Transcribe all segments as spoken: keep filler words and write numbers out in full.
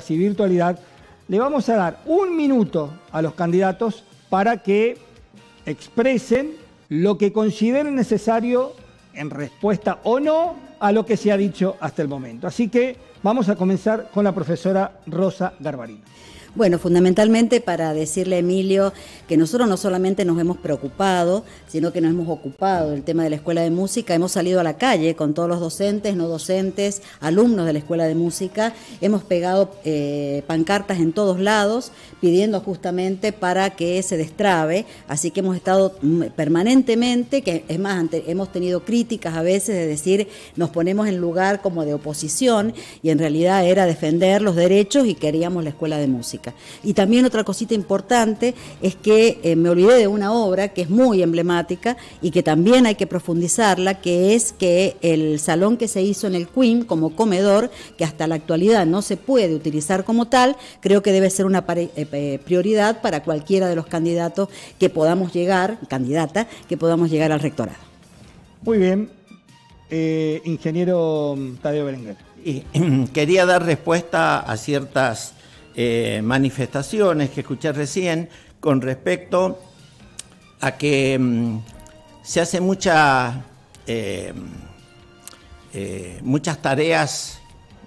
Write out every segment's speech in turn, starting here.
y virtualidad, le vamos a dar un minuto a los candidatos para que expresen lo que consideren necesario en respuesta o no a lo que se ha dicho hasta el momento. Así que vamos a comenzar con la profesora Rosa Garbarino. Bueno, fundamentalmente para decirle a Emilio que nosotros no solamente nos hemos preocupado, sino que nos hemos ocupado del tema de la Escuela de Música. Hemos salido a la calle con todos los docentes, no docentes, alumnos de la Escuela de Música. Hemos pegado eh, pancartas en todos lados pidiendo justamente para que se destrabe. Así que hemos estado permanentemente, que es más, ante, hemos tenido críticas a veces de decir nos ponemos en lugar como de oposición y en realidad era defender los derechos y queríamos la Escuela de Música. Y también otra cosita importante es que eh, me olvidé de una obra que es muy emblemática y que también hay que profundizarla, que es que el salón que se hizo en el Queen como comedor, que hasta la actualidad no se puede utilizar como tal, creo que debe ser una eh, prioridad para cualquiera de los candidatos que podamos llegar, candidata, que podamos llegar al rectorado. Muy bien, eh, ingeniero Tadeo Berenguer. Y, quería dar respuesta a ciertas Eh, manifestaciones que escuché recién con respecto a que mmm, se hace mucha, eh, eh, muchas tareas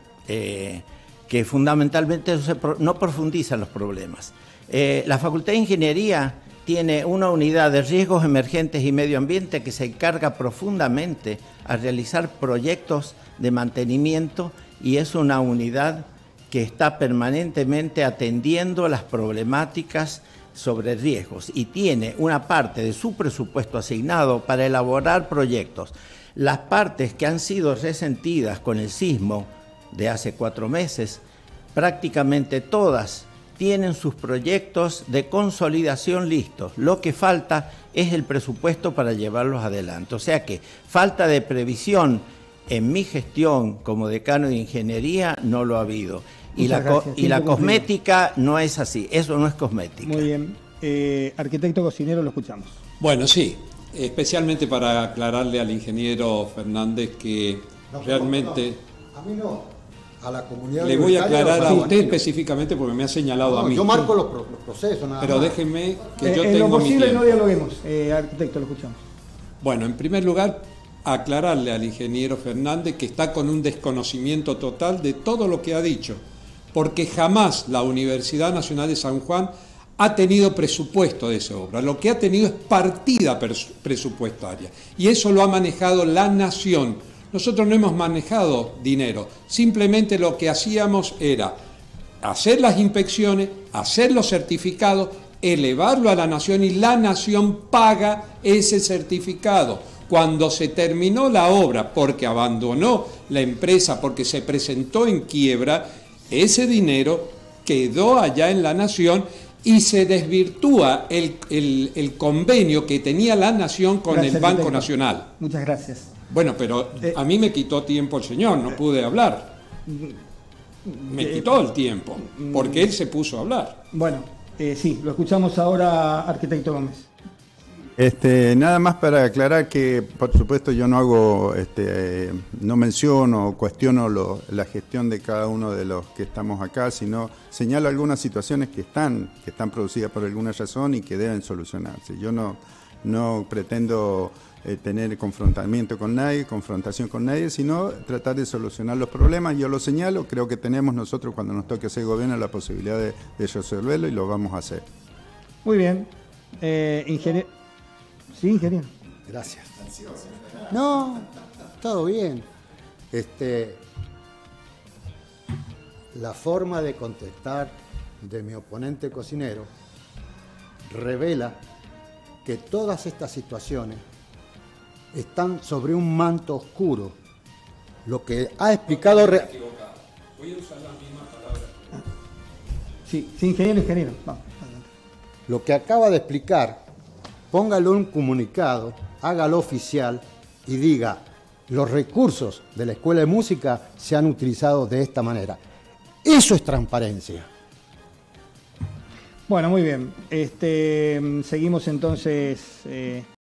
eh, que fundamentalmente no, se pro, no profundizan los problemas. Eh, la Facultad de Ingeniería tiene una unidad de riesgos emergentes y medio ambiente que se encarga profundamente a realizar proyectos de mantenimiento y es una unidad que está permanentemente atendiendo las problemáticas sobre riesgos y tiene una parte de su presupuesto asignado para elaborar proyectos. Las partes que han sido resentidas con el sismo de hace cuatro meses, prácticamente todas tienen sus proyectos de consolidación listos. Lo que falta es el presupuesto para llevarlos adelante. O sea que falta de previsión en mi gestión como decano de ingeniería no lo ha habido. Y la, y la cosmética no es así, eso no es cosmética. Muy bien. Eh, arquitecto cocinero, lo escuchamos. Bueno, sí, especialmente para aclararle al ingeniero Fernández que no, realmente... No, a mí no, a la comunidad... Le voy a aclarar a usted específicamente porque me ha señalado no, a mí. Yo marco los, los procesos, nada Pero más. déjenme que eh, yo en tengo lo posible mi no dialoguemos, eh, arquitecto, lo escuchamos. Bueno, en primer lugar, aclararle al ingeniero Fernández que está con un desconocimiento total de todo lo que ha dicho, porque jamás la Universidad Nacional de San Juan ha tenido presupuesto de esa obra. Lo que ha tenido es partida presupuestaria y eso lo ha manejado la Nación. Nosotros no hemos manejado dinero, simplemente lo que hacíamos era hacer las inspecciones, hacer los certificados, elevarlo a la Nación y la Nación paga ese certificado. Cuando se terminó la obra, porque abandonó la empresa, porque se presentó en quiebra, ese dinero quedó allá en la Nación y se desvirtúa el, el, el convenio que tenía la Nación con gracias, el Banco Teco. Nacional. Muchas gracias. Bueno, pero eh, a mí me quitó tiempo el señor, no pude hablar. Me eh, quitó el tiempo, porque él se puso a hablar. Bueno, eh, sí, lo escuchamos ahora, arquitecto Gómez. Este, nada más para aclarar que, por supuesto, yo no hago, este, no menciono o cuestiono lo, la gestión de cada uno de los que estamos acá, sino señalo algunas situaciones que están, que están producidas por alguna razón y que deben solucionarse. Yo no, no pretendo eh, tener confrontamiento con nadie, confrontación con nadie, sino tratar de solucionar los problemas. Yo lo señalo, creo que tenemos nosotros cuando nos toque hacer gobierno la posibilidad de, de resolverlo y lo vamos a hacer. Muy bien. Eh, ingeniero. Sí, ingeniero. Gracias. No, todo bien. Este, la forma de contestar de mi oponente cocinero revela que todas estas situaciones están sobre un manto oscuro. Lo que ha explicado... Re... Voy a usar la misma palabra. Sí, sí, ingeniero, ingeniero. Vamos, lo que acaba de explicar, póngalo en un comunicado, hágalo oficial y diga, los recursos de la Escuela de Música se han utilizado de esta manera. Eso es transparencia. Bueno, muy bien. Este, seguimos entonces... Eh...